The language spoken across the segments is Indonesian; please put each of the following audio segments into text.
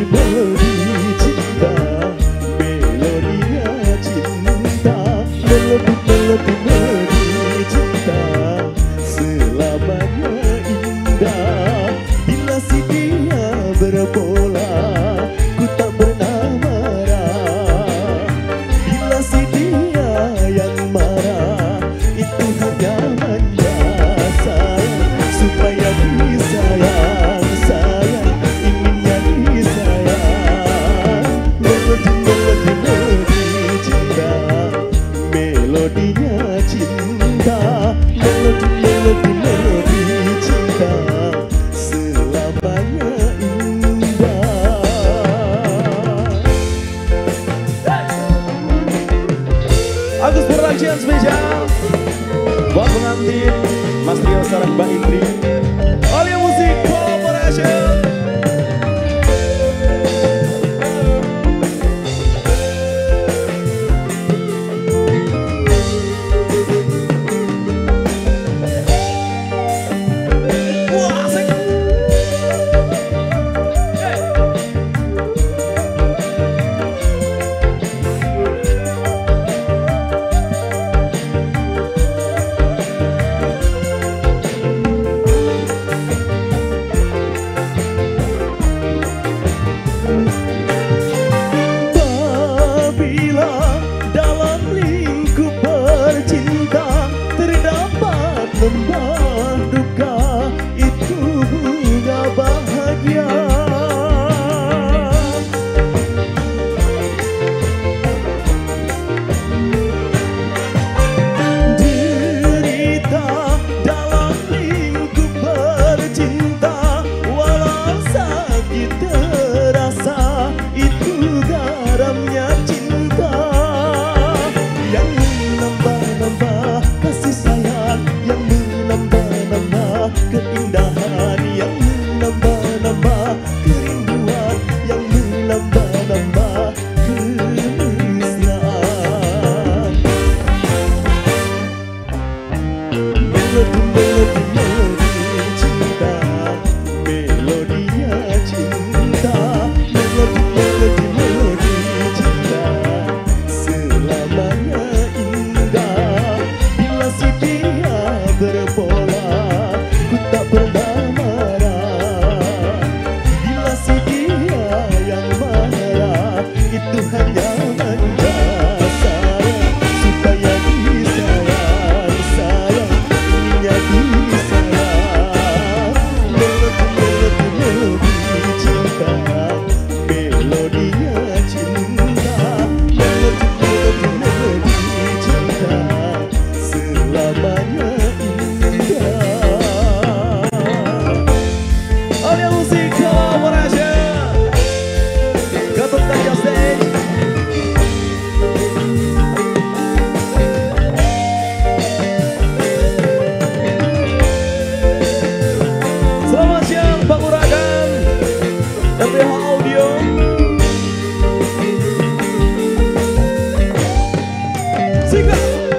melodi cinta, melodinya cinta, melodi cinta, selamanya indah. Bila si dia berbola, ku tak pernah marah. Bila si dia yang marah, itu hanya manja sayang, supaya disayang. Melodinya cinta, melodi cinta, selamanya indah. Agus Production spesial buat pengantin Mas Rio sarang Mbak Indri, Alia Musik Corporation. Lembah duka itu bunga bahagia. Derita dalam lingkup bercinta, walau sakit terasa, itu garamnya cinta yang menambah-nambah kasih sayang, yang menambah-nambah keindahan, yang menambah-nambah kerinduan, yang menambah-nambah kemesraan. Melodi cinta, melodinya cinta, melodi cinta, selamanya indah. Bila si dia berbola, ku tak pernah marah. Bila si dia yang marah, itu hanya manja sayang, supaya disayang, sayang, inginnya disayang. Melodi cinta, melodinya cinta, melodi cinta, selamanya indah. Alia Musik Corporation, Gatot Kaca Stage. Selamat siang Bang Uragan, MPH Audio. Sikat.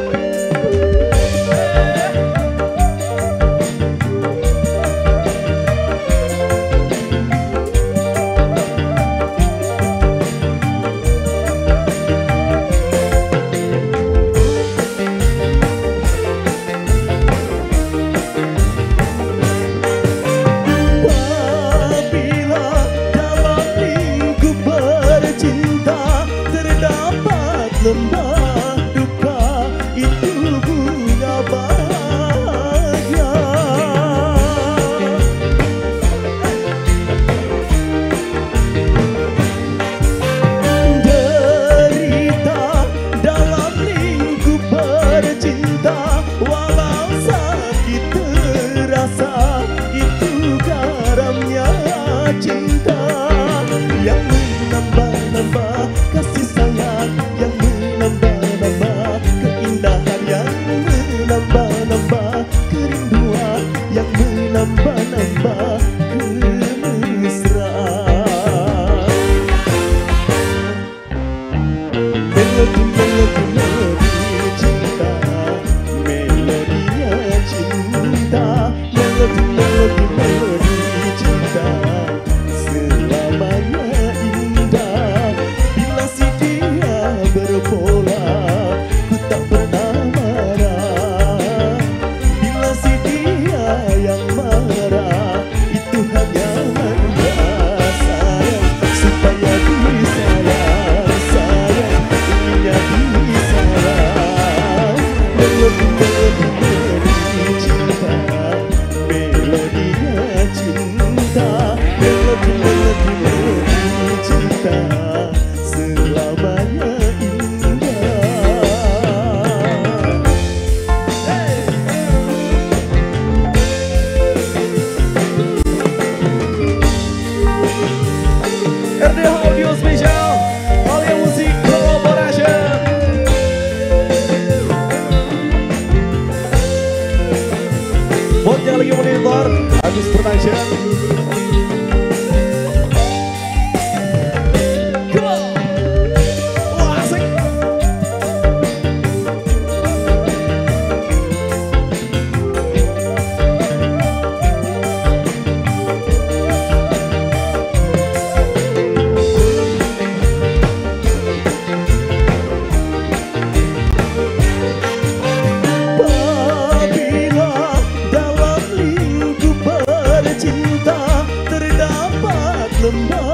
Lembah duka itu bunga bahagia. Derita dalam lingkup bercinta, walau sakit terasa, itu garamnya cinta yang menambah-nambah kasih sayang, yang menambah-nambah keindahan, yang menambah-nambah kerinduan, yang menambah-nambah kemesraan. Melodi cinta, melodinya cinta, melodi cinta, selamanya buat yang lagi monitor Agus Production. Terdapat lembah